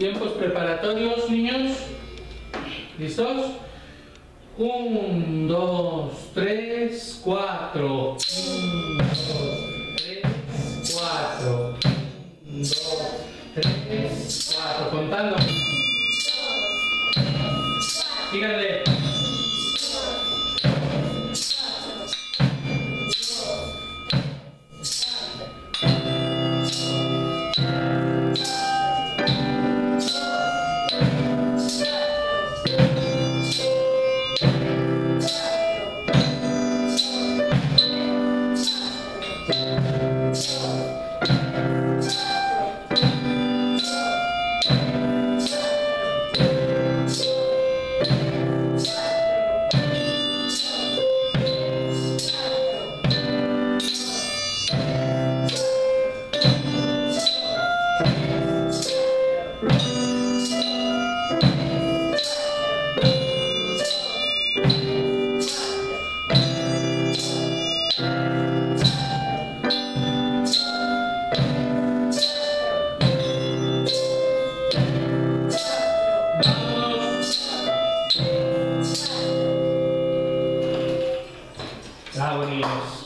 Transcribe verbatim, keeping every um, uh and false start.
Tiempos preparatorios, niños. ¿Listos? Un, dos, tres, cuatro. Un, dos, tres, cuatro. Un, dos, tres, cuatro. Contando. Síganle. Bravo, niños.